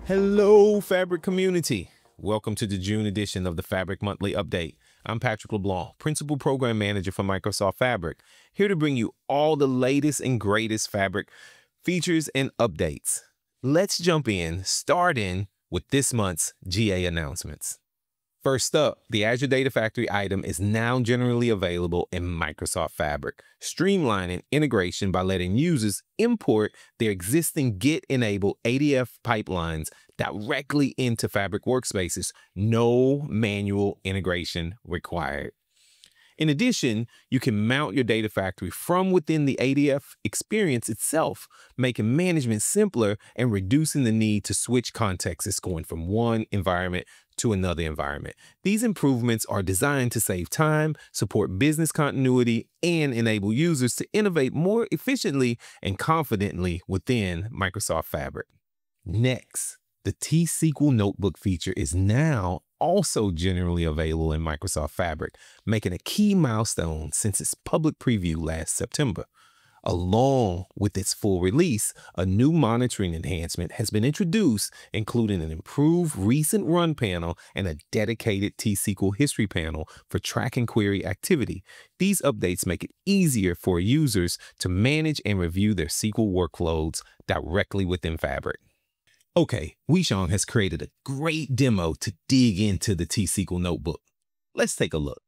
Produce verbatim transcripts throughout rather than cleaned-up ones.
Hello, Fabric community. Welcome to the June edition of the Fabric Monthly Update. I'm Patrick LeBlanc, Principal Program Manager for Microsoft Fabric, here to bring you all the latest and greatest Fabric features and updates. Let's jump in, starting with this month's G A announcements. First up, the Azure Data Factory item is now generally available in Microsoft Fabric, streamlining integration by letting users import their existing Git-enabled A D F pipelines directly into Fabric workspaces. No manual integration required. In addition, you can mount your data factory from within the A D F experience itself, making management simpler and reducing the need to switch contexts going from one environment to another environment. These improvements are designed to save time, support business continuity, and enable users to innovate more efficiently and confidently within Microsoft Fabric. Next, the T S Q L Notebook feature is now also generally available in Microsoft Fabric, making a key milestone since its public preview last September. Along with its full release, a new monitoring enhancement has been introduced, including an improved recent run panel and a dedicated T S Q L history panel for tracking query activity. These updates make it easier for users to manage and review their S Q L workloads directly within Fabric. Okay, Wishong has created a great demo to dig into the T S Q L Notebook. Let's take a look.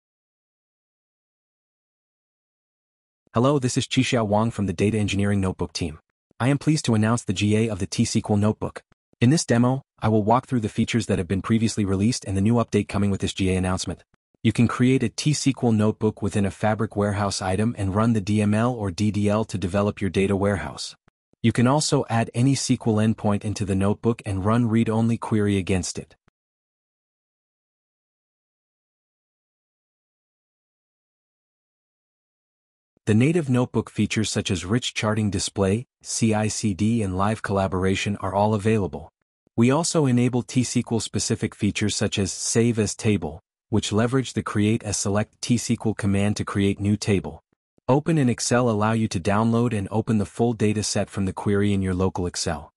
Hello, this is Qixia Wang from the Data Engineering Notebook team. I am pleased to announce the G A of the T S Q L Notebook. In this demo, I will walk through the features that have been previously released and the new update coming with this G A announcement. You can create a T S Q L notebook within a Fabric warehouse item and run the D M L or D D L to develop your data warehouse. You can also add any S Q L endpoint into the notebook and run read-only query against it. The native notebook features such as rich charting display, C I C D and live collaboration are all available. We also enable T S Q L-specific features such as Save as Table, which leverage the Create as Select T S Q L command to create new table. Open in Excel allow you to download and open the full data set from the query in your local Excel.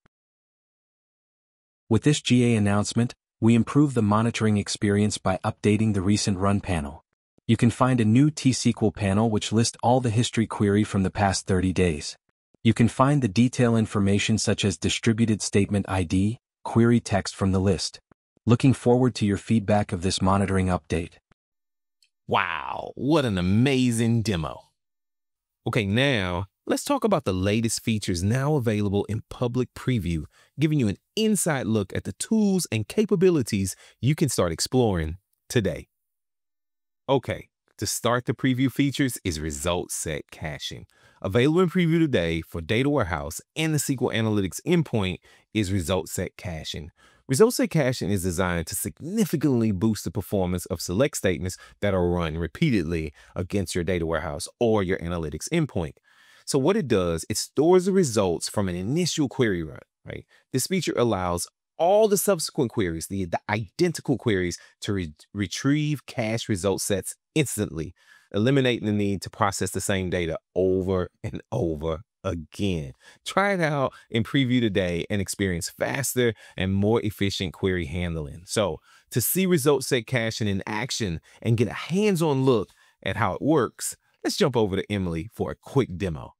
With this G A announcement, we improve the monitoring experience by updating the recent run panel. You can find a new T S Q L panel which lists all the history query from the past thirty days. You can find the detail information such as distributed statement I D, query text from the list. Looking forward to your feedback of this monitoring update. Wow, what an amazing demo. Okay, now let's talk about the latest features now available in public preview, giving you an inside look at the tools and capabilities you can start exploring today. Okay, to start the preview features is result set caching. Available in preview today for Data Warehouse and the S Q L Analytics endpoint is result set caching. Result set caching is designed to significantly boost the performance of select statements that are run repeatedly against your Data Warehouse or your Analytics endpoint. So what it does, it stores the results from an initial query run, right? This feature allows all the subsequent queries, the, the identical queries, to re retrieve cache result sets instantly, eliminating the need to process the same data over and over again. Try it out in preview today and experience faster and more efficient query handling. So to see result set caching in action and get a hands-on look at how it works, let's jump over to Emily for a quick demo.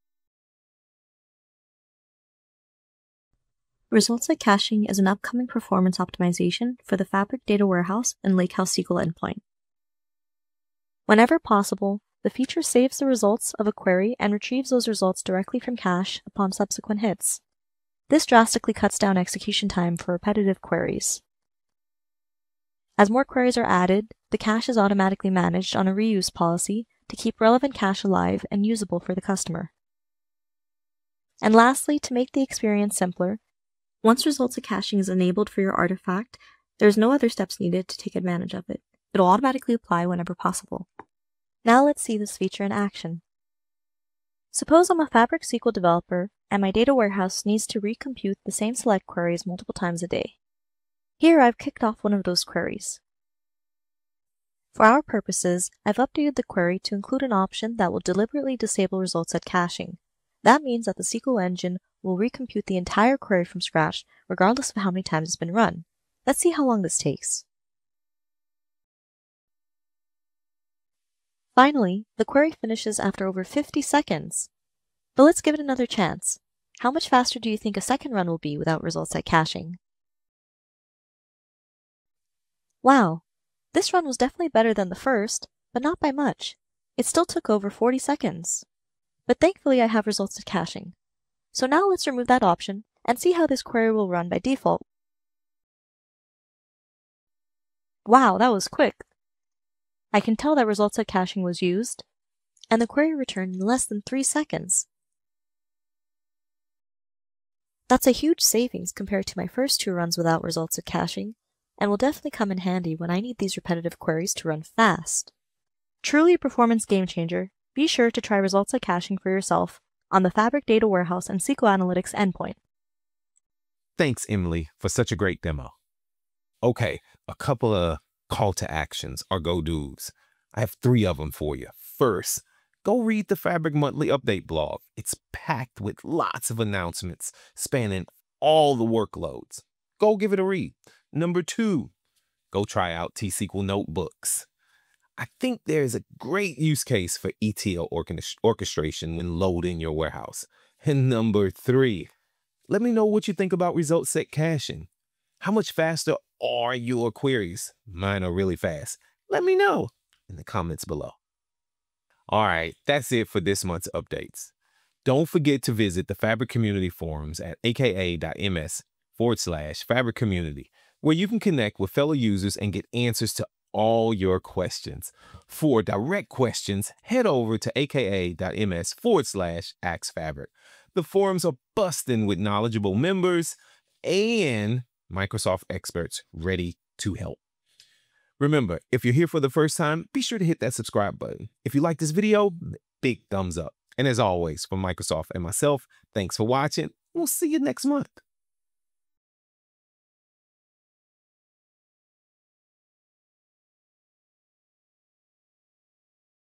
Result set caching is an upcoming performance optimization for the Fabric Data Warehouse and Lakehouse S Q L endpoint. Whenever possible, the feature saves the results of a query and retrieves those results directly from cache upon subsequent hits. This drastically cuts down execution time for repetitive queries. As more queries are added, the cache is automatically managed on a reuse policy to keep relevant cache alive and usable for the customer. And lastly, to make the experience simpler, once result set caching is enabled for your artifact, there's no other steps needed to take advantage of it. It'll automatically apply whenever possible. Now let's see this feature in action. Suppose I'm a Fabric S Q L developer and my data warehouse needs to recompute the same select queries multiple times a day. Here I've kicked off one of those queries. For our purposes, I've updated the query to include an option that will deliberately disable result set caching. That means that the S Q L engine will recompute the entire query from scratch, regardless of how many times it's been run. Let's see how long this takes. Finally, the query finishes after over fifty seconds. But let's give it another chance. How much faster do you think a second run will be without results at caching? Wow, this run was definitely better than the first, but not by much. It still took over forty seconds. But thankfully I have results at caching. So now let's remove that option and see how this query will run by default. Wow, that was quick. I can tell that results at caching was used, and the query returned in less than three seconds. That's a huge savings compared to my first two runs without results at caching, and will definitely come in handy when I need these repetitive queries to run fast. Truly a performance game changer. Be sure to try results at caching for yourself on the Fabric Data Warehouse and S Q L Analytics endpoint. Thanks, Emily, for such a great demo. Okay, a couple of call to actions or go-dos. I have three of them for you. First, go read the Fabric Monthly Update blog. It's packed with lots of announcements spanning all the workloads. Go give it a read. Number two, go try out T S Q L notebooks. I think there's a great use case for E T L orchestration when loading your warehouse. And number three, let me know what you think about results set caching. How much faster are your queries? Mine are really fast. Let me know in the comments below. All right, that's it for this month's updates. Don't forget to visit the Fabric Community Forums at aka.ms forward slash Fabric Community, where you can connect with fellow users and get answers to all your questions. For direct questions, head over to aka.ms forward slash Ask Fabric. The forums are busting with knowledgeable members and Microsoft experts ready to help. Remember, if you're here for the first time, be sure to hit that subscribe button. If you like this video, big thumbs up. And as always, from Microsoft and myself, thanks for watching. We'll see you next month.